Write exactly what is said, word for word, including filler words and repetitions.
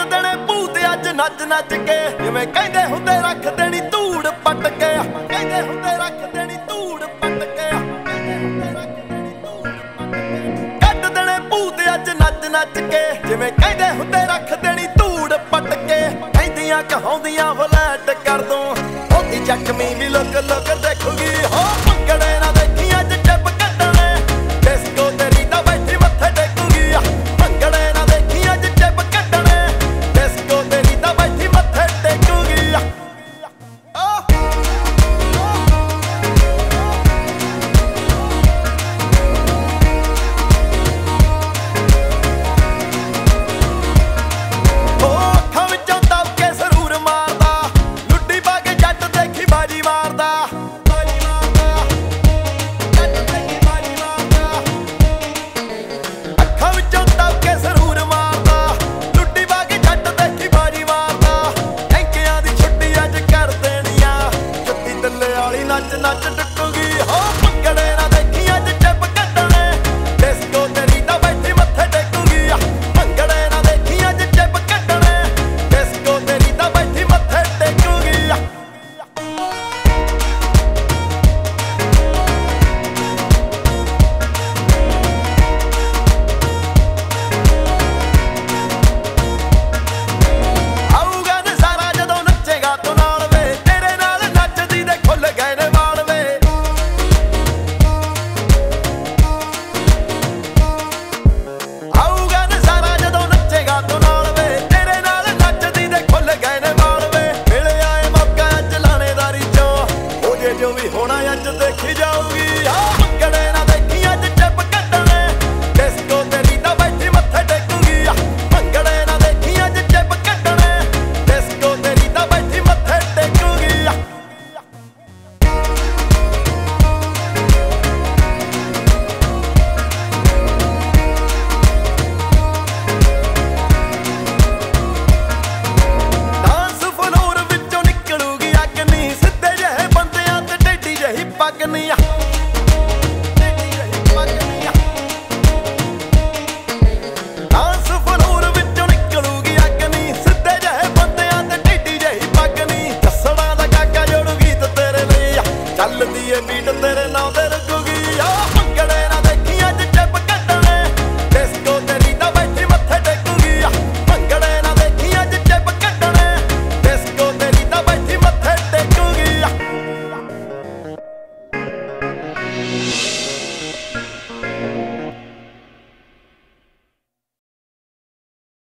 ਦੇਣੇ ਭੂਤ ਅੱਜ ਨੱਚ ਨੱਚ ਕੇ ਜਿਵੇਂ ਕਹਿੰਦੇ ਹੁੰਦੇ ਰੱਖ ਦੇਣੀ ਧੂੜ ਪੱਟ ਕੇ ਕਹਿੰਦੇ ਹੁੰਦੇ ਰੱਖ ਦੇਣੀ ਧੂੜ ਪੱਟ ਕੇ ਕੱਢ ਦੇਣੇ ਭੂਤ ਅੱਜ ਨੱਚ ਨੱਚ ਕੇ ਜਿਵੇਂ ਕਹਿੰਦੇ ਹੁੰਦੇ ਰੱਖ ਦੇਣੀ ਧੂੜ ਪੱਟ ਕੇ ਕਹਿੰਦੀਆਂ ਕਹਾਉਂਦੀਆਂ ਫਲੈਟ ਕਰ ਦੂੰ ਉਹਦੀ ਜ਼ਖਮੀ ਵੀ ਲੁੱਕ ਲੁੱਕ ਦੇਖੂਗੀ ਹੋ ਭੰਗੜੇ ਨਾ ਦੇਖੀ ਅੱਜ ਟਿਪ ਕੱਢਣੇ ਡਿਸਕੋ ਤੇਰੀ ਤਾਂ ਬੈਠੀ ਮੱਥੇ ਟੇਕੂਗੀ ਭੰਗੜੇ ਨਾ ਦੇਖੀ ਅੱਜ ਟਿਪ ਕੱਢਣੇ ਡਿਸਕੋ ਤੇਰੀ ਤਾਂ ਬੈਠੀ ਮੱਥੇ ਟੇਕੂਗੀ ਅੱਖਾਂ ਵਿੱਚੋਂ ਦਬ ਕੇ ਸਰੂਰ ਮਾਰਦਾ ਲੁੱਡੀ ਪਾ ਕੇ ਜੱਟ ਦੇਖੀ ਬਾਜੀ ਮਾਰਦਾ ਅੱਖਾਂ ਵਿੱਚੋਂ ਦਬ ਕੇ ਸਰੂਰ ਮਾਰਦਾ ਲੁੱਡੀ ਪਾ ਕੇ ਜੱਟ ਦੇਖੀ ਬਾਜੀ ਮਾਰਦਾ ਟੈਂਕਿਆਂ ਦੀ ਛੁੱਟੀ ਅੱਜ ਕਰ ਦੇਣੀ ਆ ਜੁੱਤੀ ਤੱਲੇ ਵਾਲੀ ਨੱਚ ਨੱਚ ਟੁੱਟੂਗੀ ਹੋ ਭੰਗੜੇ ਨਾ ਦੇਖੀ ਅੱਜ ਟਿਪ ਕੱਢਣੇ ਡਿਸਕੋ ਤੇਰੀ ਤਾਂ ਬੈਠੀ ਮੱਥੇ ਟੇਕੂਗੀ ਭੰਗੜੇ ਨਾ ਦੇਖੀ ਅੱਜ ਟਿਪ ਕੱਢਣੇ ਡਿਸਕੋ ਤੇਰੀ ਤਾਂ ਬੈਠੀ ਮੱਥੇ ਟੇਕੂਗੀ ਆਊਗਾ ਨਜ਼ਾਰਾ ਜਦੋਂ ਨੱਚੇਗਾ ਤੂੰ ਨਾਲ ਵੇ ਤੇਰੇ ਨਾਲ ਨੱਚਦੀ ਦੇ ਖੁੱਲ ਗਏ ਨੇ ਵਾਲ ਵੇ ਆਊਗਾ ਨਜ਼ਾਰਾ ਜਦੋਂ ਨੱਚੇਗਾ ਤੂੰ ਨਾਲ ਵੇ ਤੇਰੇ ਨਾਲ ਨੱਚਦੀ ਦੇ ਖੁੱਲ ਗਏ ਨੇ ਵਾਲ ਵੇ ਮਿਲੇ ਆਏ ਮੌਕਾ ਅੱਜ ਲਾਣੇਦਾਰੀ ਚੋਂ ਉਹ ਜੇ ਜੋ ਵੀ ਹੋਣਾ ਅੱਜ ਦੇਖੀ ਜਾਊਗੀ ਆ ਭੰਗੜੇ ਨਾ ਦੇਖੀ ਅੱਜ ਟਿਪ ਕੱਢਣੇ ਡਿਸਕੋ ਤੇਰੀ ਤਾਂ ਬੈਠੀ ਮੱਥੇ ਟੇਕੂਗੀ ਭੰਗੜੇ ਨਾ ਦੇਖੀ ਅੱਜ ਟਿਪ ਕੱਢਣੇ ਡਿਸਕੋ ਤੇਰੀ ਤਾਂ ਬੈਠੀ ਮੱਥੇ ਟੇਕੂਗੀ ਡਾਂਸ ਫਲੋਰ ਵਿੱਚੋਂ ਨਿਕਲੂਗੀ ਅੱਗ ਨੀ ਸਿੱਧੇ ਜਿਹੇ ਬੰਦਿਆਂ ਤੇ ਟੇਢੀ ਜਿਹੀ ਪੱਗ ਨੀ ਟੇਢੀ ਜਿਹੀ ਪੱਗ ਨੀ ਡਾਂਸ ਫਲੋਰ ਵਿੱਚੋਂ ਨਿਕਲੂਗੀ ਅੱਗ ਨੀ ਸਿੱਧੇ ਜਿਹੇ ਬੰਦਿਆਂ ਤੇ ਟੇਢੀ ਜਿਹੀ ਪੱਗ ਨੀ ਜੱਸੜਾਂ ਦਾ ਕਾਕਾ ਜੋੜੂ ਗੀਤ ਤੇਰੇ ਲਈ ਚੱਲਦੀ ਏ ਬੀਟ ਤੇਰੇ ਨਾਂ ਤੇ ਰੁਕੂਗੀ ਆ ਭੰਗੜੇ ਨਾ ਦੇਖੀ ਅੱਜ ਟਿਪ ਕੱਢਣੇ ਡਿਸਕੋ ਤੇਰੀ ਤਾਂ ਬੈਠੀ ਮੱਥੇ ਟੇਕੂਗੀ ਭੰਗੜੇ ਨਾ ਦੇਖੀ ਅੱਜ ਟਿਪ ਕੱਢਣੇ ਡਿਸਕੋ ਤੇਰੀ ਤਾਂ ਬੈਠੀ ਮੱਥੇ ਟੇਕੂਗੀ